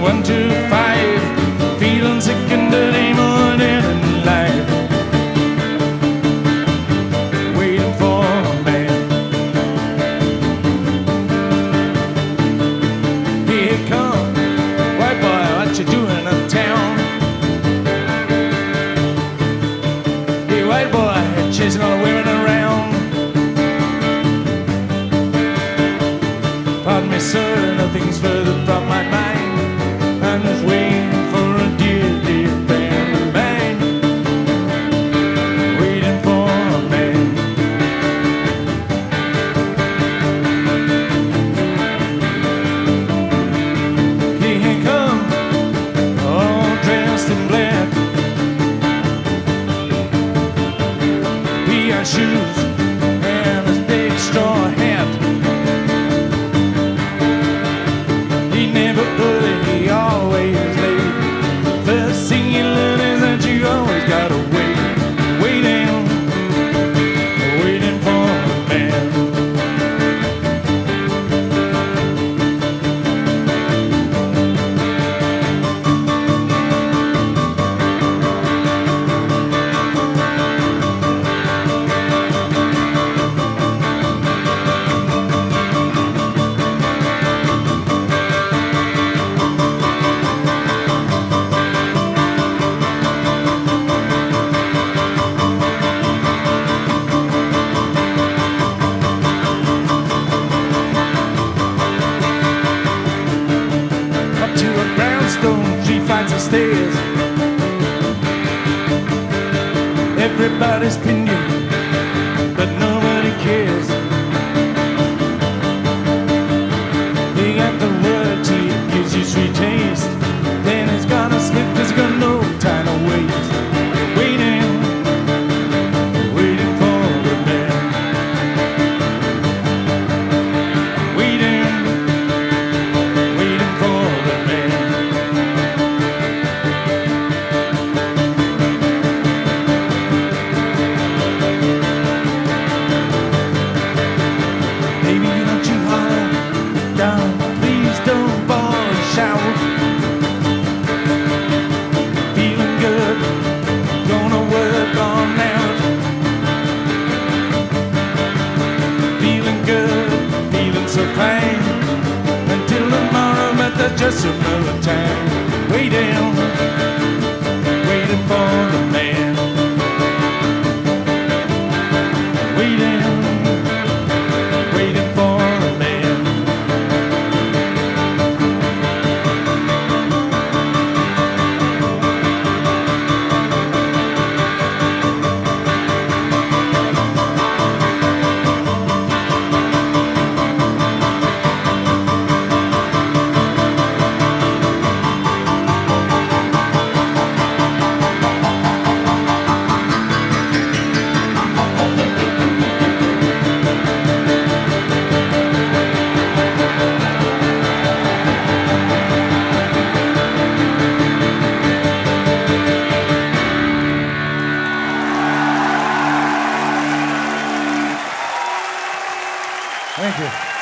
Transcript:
125, feeling sick and dirty more than in life. Waiting for a man. Here come, white boy, what you doing uptown? Hey, white boy, chasing all the women around. Pardon me, sir, nothing's further from my mind. I'm just waiting for a dear, dear friend of mine. Waiting for a man. He can come, all dressed in black. P.I. shoes and his big straw hat. He never early, he always late. First thing you learn is that you always gotta wait. Waiting, waiting for a man. Three flights of stairs. Everybody's pinned you, but nobody cares. He got the word to you, gives you sweet taste. Then he's gonna slip, cause he's got no time to waste. Waiting, waiting for the man. Waiting, waiting for the man. Please don't bawl and shout. Feeling good, gonna work on out. Feeling good, feeling so fine. Until tomorrow, but that's just another time. Waiting, waiting for the man. Waiting, waiting for the man. Thank you.